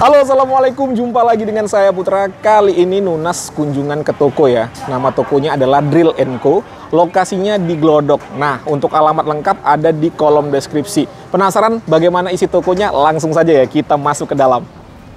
Halo, assalamualaikum. Jumpa lagi dengan saya Putra. Kali ini Nunas kunjungan ke toko ya. Nama tokonya adalah Drill & Co. Lokasinya di Glodok. Nah, untuk alamat lengkap ada di kolom deskripsi. Penasaran bagaimana isi tokonya? Langsung saja ya kita masuk ke dalam.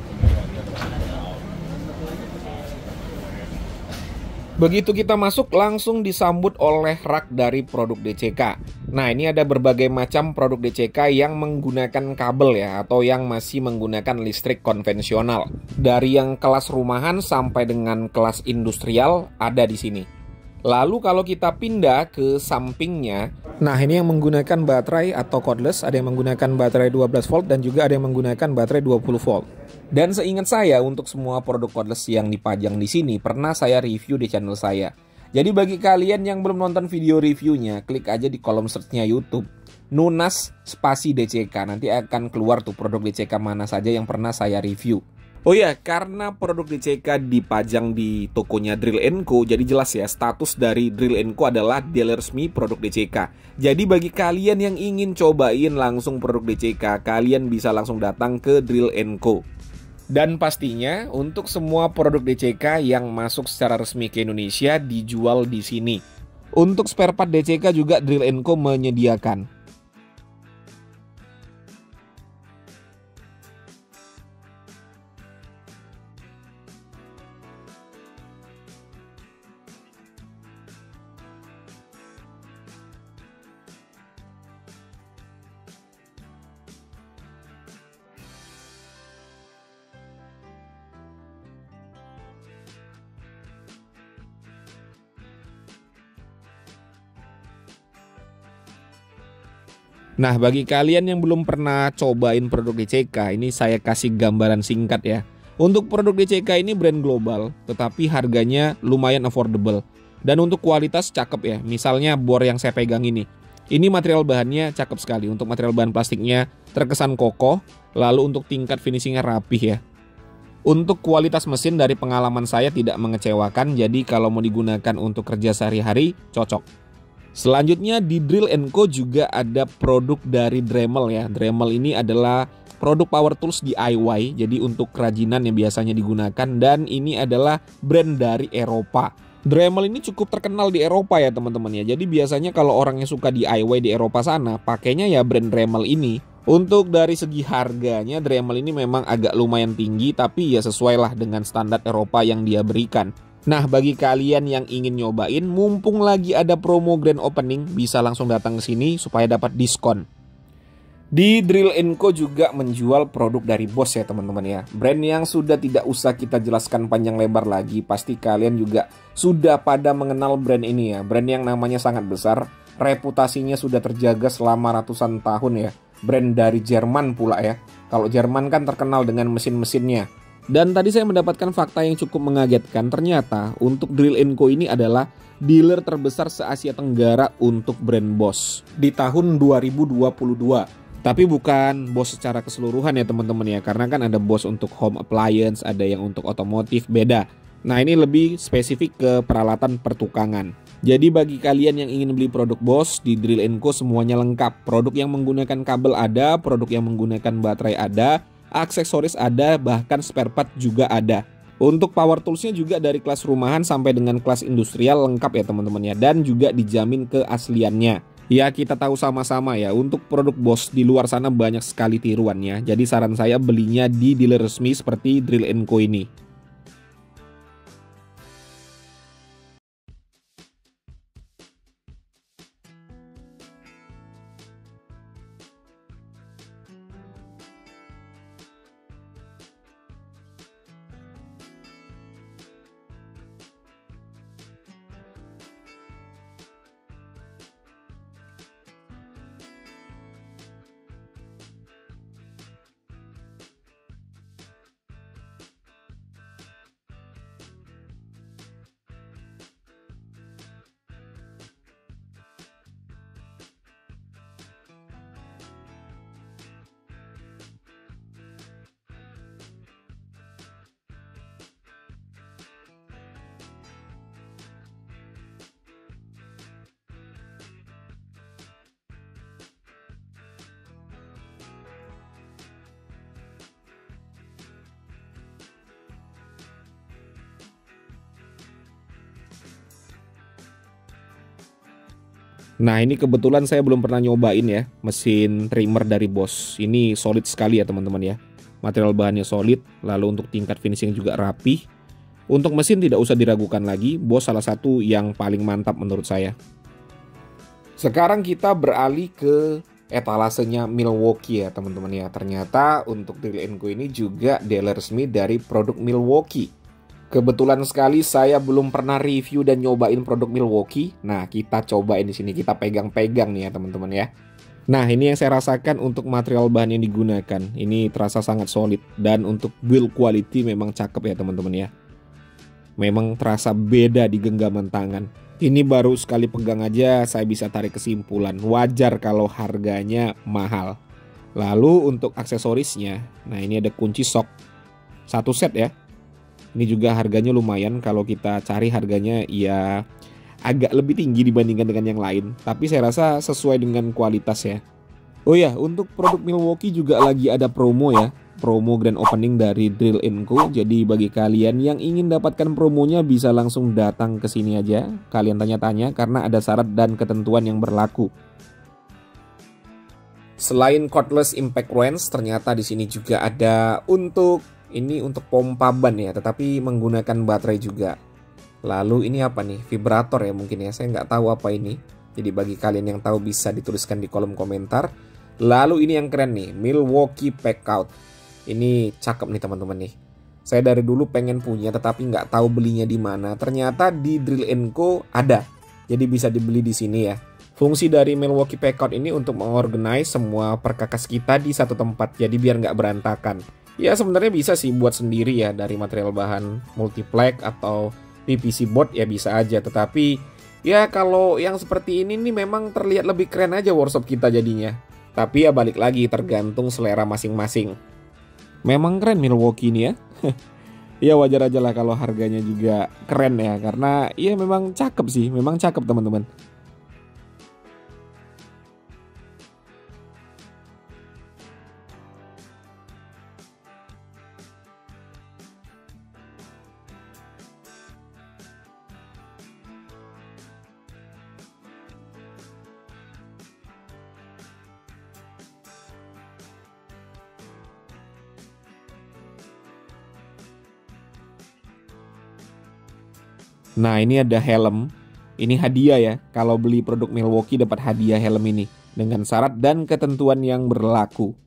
Begitu kita masuk, langsung disambut oleh rak dari produk DCK. Nah, ini ada berbagai macam produk DCK yang menggunakan kabel ya, atau yang masih menggunakan listrik konvensional. Dari yang kelas rumahan sampai dengan kelas industrial ada di sini. Lalu kalau kita pindah ke sampingnya, nah ini yang menggunakan baterai atau cordless, ada yang menggunakan baterai 12 volt dan juga ada yang menggunakan baterai 20 volt. Dan seingat saya untuk semua produk cordless yang dipajang di sini pernah saya review di channel saya. Jadi bagi kalian yang belum nonton video reviewnya, klik aja di kolom searchnya YouTube Nunas spasi DCK. Nanti akan keluar tuh produk DCK mana saja yang pernah saya review. Oh ya, karena produk DCK dipajang di tokonya Drill & Co, jadi jelas ya status dari Drill & Co adalah dealer resmi produk DCK. Jadi bagi kalian yang ingin cobain langsung produk DCK, kalian bisa langsung datang ke Drill & Co. Dan pastinya untuk semua produk DCK yang masuk secara resmi ke Indonesia dijual di sini. Untuk spare part DCK juga Drill & Co menyediakan. Nah, bagi kalian yang belum pernah cobain produk DCK, ini saya kasih gambaran singkat ya. Untuk produk DCK ini brand global, tetapi harganya lumayan affordable. Dan untuk kualitas cakep ya, misalnya bor yang saya pegang ini material bahannya cakep sekali. Untuk material bahan plastiknya terkesan kokoh, lalu untuk tingkat finishingnya rapih ya. Untuk kualitas mesin dari pengalaman saya tidak mengecewakan, jadi kalau mau digunakan untuk kerja sehari-hari, cocok. Selanjutnya di Drill & Co juga ada produk dari Dremel ya. Dremel ini adalah produk power tools DIY, jadi untuk kerajinan yang biasanya digunakan, dan ini adalah brand dari Eropa. Dremel ini cukup terkenal di Eropa ya teman-teman ya. Jadi biasanya kalau orang yang suka DIY di Eropa sana, pakainya ya brand Dremel ini. Untuk dari segi harganya, Dremel ini memang agak lumayan tinggi, tapi ya sesuai lah dengan standar Eropa yang dia berikan. Nah, bagi kalian yang ingin nyobain, mumpung lagi ada promo grand opening, bisa langsung datang ke sini supaya dapat diskon. Di Drill & Co juga menjual produk dari Bosch ya teman-teman ya. Brand yang sudah tidak usah kita jelaskan panjang lebar lagi. Pasti kalian juga sudah pada mengenal brand ini ya. Brand yang namanya sangat besar, reputasinya sudah terjaga selama ratusan tahun ya. Brand dari Jerman pula ya. Kalau Jerman kan terkenal dengan mesin-mesinnya. Dan tadi saya mendapatkan fakta yang cukup mengagetkan. Ternyata untuk Drill & Co ini adalah dealer terbesar se-Asia Tenggara untuk brand Bosch di tahun 2022. Tapi bukan Bosch secara keseluruhan ya teman-teman ya. Karena kan ada Bosch untuk home appliance, ada yang untuk otomotif, beda. Nah, ini lebih spesifik ke peralatan pertukangan. Jadi bagi kalian yang ingin beli produk Bosch di Drill & Co semuanya lengkap. Produk yang menggunakan kabel ada, produk yang menggunakan baterai ada, aksesoris ada, bahkan spare part juga ada. Untuk power toolsnya juga dari kelas rumahan sampai dengan kelas industrial lengkap ya teman-teman ya. Dan juga dijamin keasliannya. Ya kita tahu sama-sama ya, untuk produk Bosch di luar sana banyak sekali tiruannya. Jadi saran saya belinya di dealer resmi seperti Drill & Co ini. Nah, ini kebetulan saya belum pernah nyobain ya mesin trimmer dari Bosch. Ini solid sekali ya teman-teman ya. Material bahannya solid, lalu untuk tingkat finishing juga rapih. Untuk mesin tidak usah diragukan lagi, Bosch salah satu yang paling mantap menurut saya. Sekarang kita beralih ke etalasenya Milwaukee ya teman-teman ya. Ternyata untuk Drill & Co ini juga dealer resmi dari produk Milwaukee. Kebetulan sekali saya belum pernah review dan nyobain produk Milwaukee. Nah, kita cobain di sini, kita pegang-pegang nih ya teman-teman ya. Nah, ini yang saya rasakan untuk material bahan yang digunakan. Ini terasa sangat solid dan untuk build quality memang cakep ya teman-teman ya. Memang terasa beda di genggaman tangan. Ini baru sekali pegang aja saya bisa tarik kesimpulan. Wajar kalau harganya mahal. Lalu untuk aksesorisnya, nah ini ada kunci shock. Satu set ya. Ini juga harganya lumayan, kalau kita cari harganya ya agak lebih tinggi dibandingkan dengan yang lain. Tapi saya rasa sesuai dengan kualitas ya. Oh ya, untuk produk Milwaukee juga lagi ada promo ya. Promo grand opening dari Drill & Co. Jadi bagi kalian yang ingin dapatkan promonya bisa langsung datang ke sini aja. Kalian tanya-tanya karena ada syarat dan ketentuan yang berlaku. Selain cordless impact wrench, ternyata di sini juga ada untuk pompa ban ya, tetapi menggunakan baterai juga. Lalu ini apa nih? Vibrator ya mungkin ya, saya nggak tahu apa ini. Jadi bagi kalian yang tahu bisa dituliskan di kolom komentar. Lalu ini yang keren nih, Milwaukee Packout. Ini cakep nih teman-teman nih. Saya dari dulu pengen punya tetapi nggak tahu belinya di mana. Ternyata di Drill & Co ada. Jadi bisa dibeli di sini ya. Fungsi dari Milwaukee Packout ini untuk mengorganize semua perkakas kita di satu tempat. Jadi biar nggak berantakan. Ya sebenarnya bisa sih buat sendiri ya dari material bahan multiplex atau PVC board ya bisa aja. Tetapi ya kalau yang seperti ini nih memang terlihat lebih keren aja workshop kita jadinya. Tapi ya balik lagi tergantung selera masing-masing. Memang keren Milwaukee ini ya. Ya wajar aja lah kalau harganya juga keren ya. Karena ya memang cakep sih, memang cakep teman-teman. Nah ini ada helm. Ini hadiah ya. Kalau beli produk Milwaukee dapat hadiah helm ini dengan syarat dan ketentuan yang berlaku.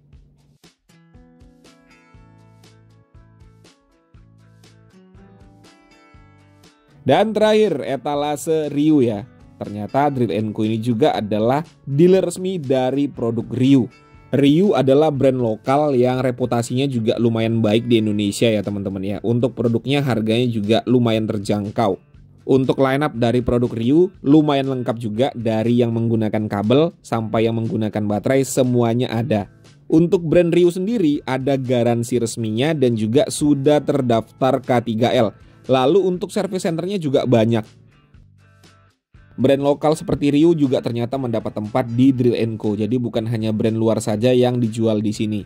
Dan terakhir etalase Ryu ya. Ternyata Drill & Co ini juga adalah dealer resmi dari produk Ryu. Ryu adalah brand lokal yang reputasinya juga lumayan baik di Indonesia ya teman-teman ya. Untuk produknya harganya juga lumayan terjangkau. Untuk line up dari produk Ryu lumayan lengkap juga, dari yang menggunakan kabel sampai yang menggunakan baterai semuanya ada. Untuk brand Ryu sendiri ada garansi resminya dan juga sudah terdaftar K3L. Lalu untuk service centernya juga banyak. Brand lokal seperti Ryu juga ternyata mendapat tempat di Drill & Co. Jadi bukan hanya brand luar saja yang dijual di sini.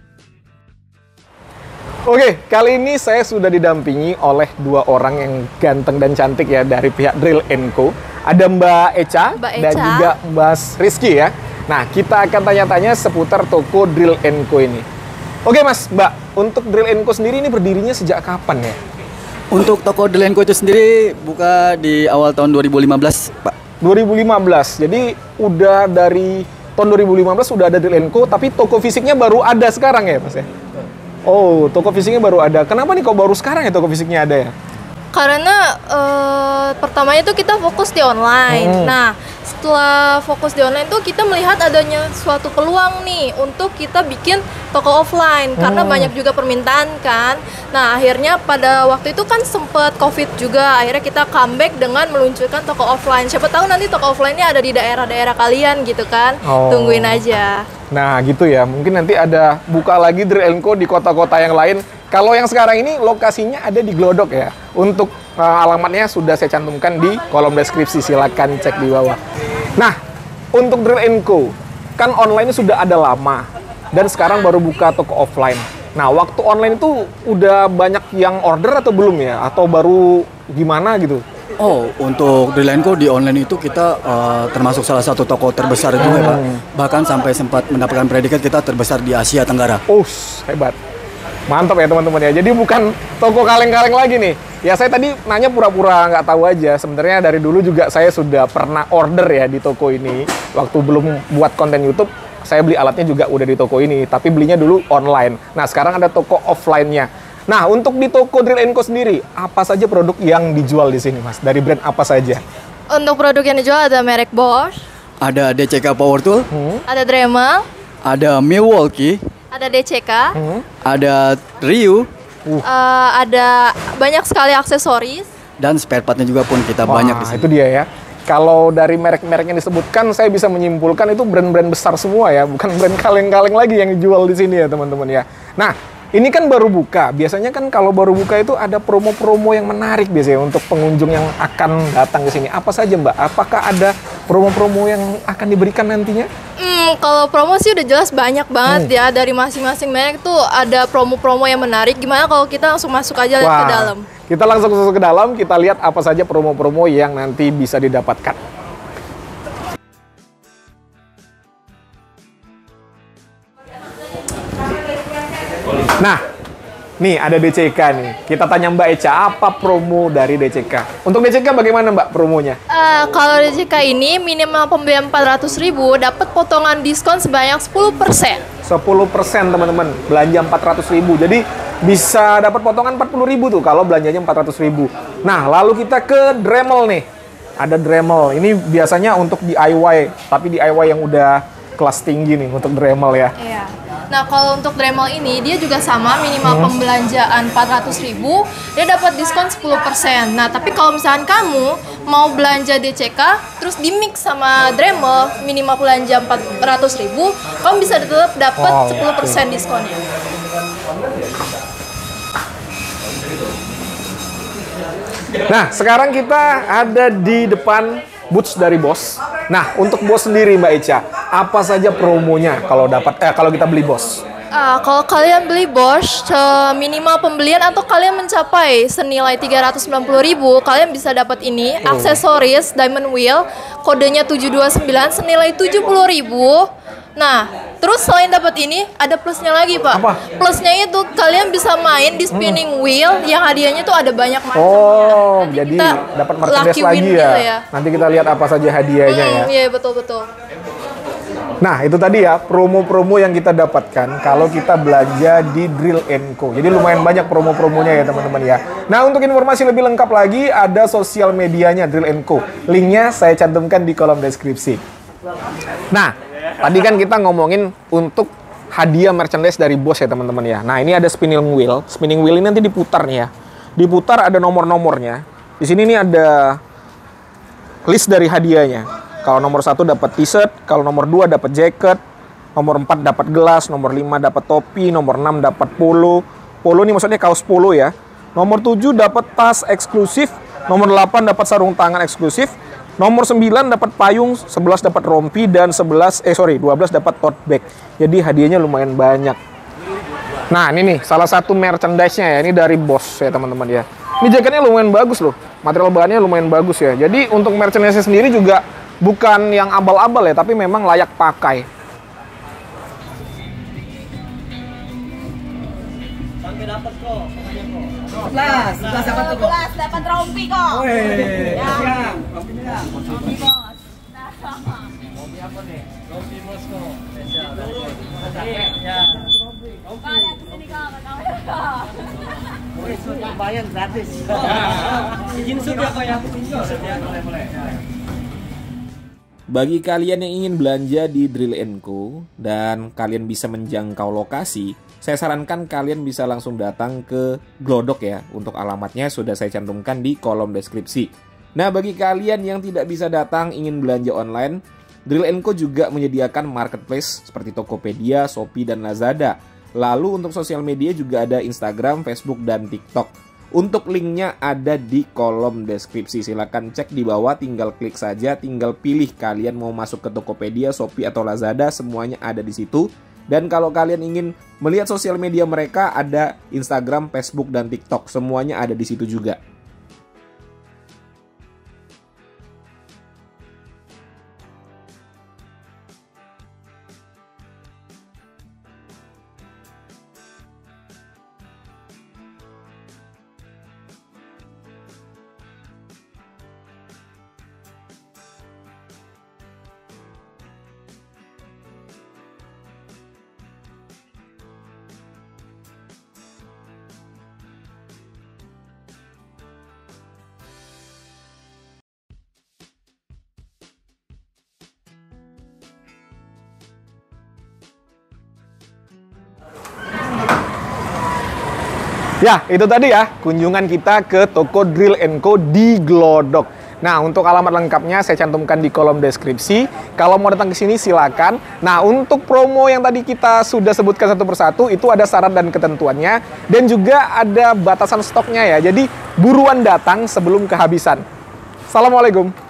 Oke, kali ini saya sudah didampingi oleh dua orang yang ganteng dan cantik ya dari pihak Drill & Co. Ada Mbak Echa dan juga Mas Rizky ya. Nah, kita akan tanya-tanya seputar toko Drill & Co ini. Oke Mas, Mbak, untuk Drill & Co sendiri ini berdirinya sejak kapan ya? Untuk toko Drill & Co itu sendiri buka di awal tahun 2015, Pak. 2015, jadi udah dari tahun 2015 udah ada Drill & Co, tapi toko fisiknya baru ada sekarang ya Mas ya? Oh, toko fisiknya baru ada. Kenapa nih kok baru sekarang ya toko fisiknya ada ya? Karena pertamanya tuh kita fokus di online. Nah, setelah fokus di online tuh kita melihat adanya suatu peluang nih untuk kita bikin toko offline karena banyak juga permintaan kan. Nah, akhirnya pada waktu itu kan sempet COVID juga. Akhirnya kita comeback dengan meluncurkan toko offline. Siapa tahu nanti toko offline-nya ada di daerah-daerah kalian gitu kan. Tungguin aja. Nah, gitu ya. Mungkin nanti ada buka lagi Drill & Co di kota-kota yang lain. Kalau yang sekarang ini lokasinya ada di Glodok ya. Untuk alamatnya sudah saya cantumkan di kolom deskripsi, silakan cek di bawah. Nah, untuk Drill & Co kan online sudah ada lama dan sekarang baru buka toko offline. Nah, waktu online itu udah banyak yang order atau belum ya? Atau baru gimana gitu? Oh, untuk Drill&Co di online itu kita termasuk salah satu toko terbesar juga, Pak. Bahkan sampai sempat mendapatkan predikat kita terbesar di Asia Tenggara. Hebat. Mantap ya teman-teman ya. Jadi bukan toko kaleng-kaleng lagi nih. Ya saya tadi nanya pura-pura nggak tahu aja. Sebenarnya dari dulu juga saya sudah pernah order ya di toko ini. Waktu belum buat konten YouTube, saya beli alatnya juga udah di toko ini. Tapi belinya dulu online. Nah sekarang ada toko offline-nya. Nah, untuk di toko Drill&Co sendiri, apa saja produk yang dijual di sini, Mas? Dari brand apa saja? Untuk produk yang dijual ada merek Bosch, Ada DCK Power Tool, ada Dremel, ada Milwaukee, ada DCK, ada Ryu, ada banyak sekali aksesoris. dan spare partnya juga pun kita Wah, banyak di sini. itu dia ya. Kalau dari merek-merek yang disebutkan, saya bisa menyimpulkan itu brand-brand besar semua ya, bukan brand kaleng-kaleng lagi yang dijual di sini ya, teman-teman ya. Nah, ini kan baru buka. Biasanya kan kalau baru buka itu ada promo-promo yang menarik biasanya untuk pengunjung yang akan datang ke sini. Apa saja, Mbak? Apakah ada promo-promo yang akan diberikan nantinya? Kalau promo sih udah jelas banyak banget ya, dari masing-masing merek tuh ada promo-promo yang menarik. Gimana kalau kita langsung masuk aja lihat ke dalam? Kita langsung masuk ke dalam, kita lihat apa saja promo-promo yang nanti bisa didapatkan. Nah, nih ada DCK nih. Kita tanya Mbak Eca, apa promo dari DCK? Untuk DCK bagaimana Mbak promonya? Kalau DCK ini minimal pembelian 400.000 dapat potongan diskon sebanyak 10%. 10% teman-teman, belanja 400.000. Jadi bisa dapat potongan 40.000 tuh kalau belanjanya 400.000. Nah, lalu kita ke Dremel nih. Ada Dremel. Ini biasanya untuk DIY, tapi DIY yang udah kelas tinggi nih untuk Dremel ya. Iya. Nah, kalau untuk Dremel ini dia juga sama, minimal pembelanjaan 400.000 dia dapat diskon 10%. Nah, tapi kalau misalkan kamu mau belanja DCK terus di mix sama Dremel minimal belanja 400.000, kamu bisa tetap dapat 10% diskonnya. Nah, sekarang kita ada di depan boots dari Bosch. Nah, untuk Bosch sendiri Mbak Eca, apa saja promonya kalau kita beli Bosch? Kalau kalian beli Bosch, minimal pembelian atau kalian mencapai senilai 390.000, kalian bisa dapat ini, aksesoris Diamond Wheel, kodenya 729 senilai 70.000. Nah, terus selain dapat ini, ada plusnya lagi, Pak. Apa? Plusnya itu kalian bisa main di spinning wheel, yang hadiahnya tuh ada banyak macam. Oh, Nanti jadi kita dapat merchandise lucky lagi win ya. gitu ya. Nanti kita lihat apa saja hadiahnya ya. Iya, betul-betul. Nah, itu tadi ya promo-promo yang kita dapatkan kalau kita belanja di Drill&Co. Jadi lumayan banyak promo-promonya ya teman-teman ya. Nah, untuk informasi lebih lengkap lagi ada sosial medianya Drill&Co. Linknya saya cantumkan di kolom deskripsi. Nah, tadi kan kita ngomongin untuk hadiah merchandise dari Bosch ya teman-teman ya. Nah, ini ada spinning wheel. Spinning wheel ini nanti diputar nih ya. Diputar ada nomor-nomornya. Di sini nih ada list dari hadiahnya. Kalau nomor 1 dapat t-shirt, kalau nomor 2 dapat jaket, nomor 4 dapat gelas, nomor 5 dapat topi, nomor 6 dapat polo. Polo ini maksudnya kaos polo ya. Nomor 7 dapat tas eksklusif, nomor 8 dapat sarung tangan eksklusif, nomor 9 dapat payung, 11 dapat rompi, dan 12 dapat tote bag. Jadi hadiahnya lumayan banyak. Nah, ini nih salah satu merchandise-nya ya, ini dari Bosch ya teman-teman ya. Ini jaketnya lumayan bagus loh. Material bahannya lumayan bagus ya. Jadi untuk merchandise sendiri juga bukan yang abal-abal ya, tapi memang layak pakai. Dapat rompi kok. Lumayan gratis. Izin sudah apa ya? Bagi kalian yang ingin belanja di Drill&Co dan kalian bisa menjangkau lokasi, saya sarankan kalian bisa langsung datang ke Glodok ya. Untuk alamatnya sudah saya cantumkan di kolom deskripsi. Nah, bagi kalian yang tidak bisa datang ingin belanja online, Drill&Co juga menyediakan marketplace seperti Tokopedia, Shopee, dan Lazada. Lalu untuk sosial media juga ada Instagram, Facebook, dan TikTok. Untuk linknya ada di kolom deskripsi. Silahkan cek di bawah, tinggal klik saja, tinggal pilih kalian mau masuk ke Tokopedia, Shopee, atau Lazada, semuanya ada di situ. Dan kalau kalian ingin melihat sosial media mereka, ada Instagram, Facebook, dan TikTok. Semuanya ada di situ juga. Ya, itu tadi ya kunjungan kita ke toko Drill & Co di Glodok. Nah, untuk alamat lengkapnya saya cantumkan di kolom deskripsi. Kalau mau datang ke sini silakan. Nah, untuk promo yang tadi kita sudah sebutkan satu persatu itu ada syarat dan ketentuannya dan juga ada batasan stoknya ya. Jadi buruan datang sebelum kehabisan. Assalamualaikum.